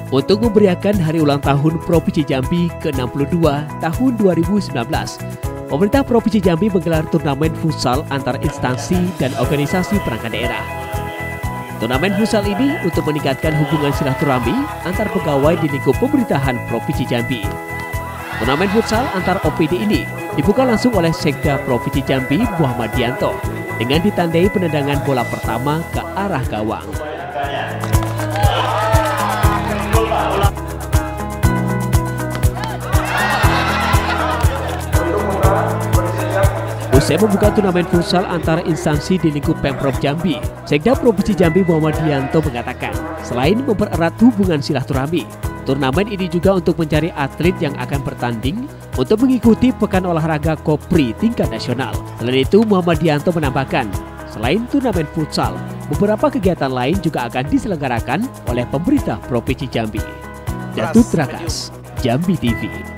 Untuk memberiakan hari ulang tahun Provinsi Jambi ke-62 tahun 2019, pemerintah Provinsi Jambi menggelar turnamen futsal antar instansi dan organisasi perangkat daerah. Turnamen futsal ini untuk meningkatkan hubungan silaturahmi antar pegawai di lingkup pemerintahan Provinsi Jambi. Turnamen futsal antar OPD ini dibuka langsung oleh Sekda Provinsi Jambi Muhammad Dianto dengan ditandai penendangan bola pertama ke arah gawang. Usai membuka turnamen futsal antar instansi di lingkup Pemprov Jambi, Sekda Provinsi Jambi Muhammad Dianto mengatakan, selain mempererat hubungan silaturahmi, turnamen ini juga untuk mencari atlet yang akan bertanding untuk mengikuti Pekan Olahraga Kopri tingkat nasional. Selain itu, Muhammad Dianto menambahkan, selain turnamen futsal, beberapa kegiatan lain juga akan diselenggarakan oleh pemerintah Provinsi Jambi. Datut Rakas, Jambi TV.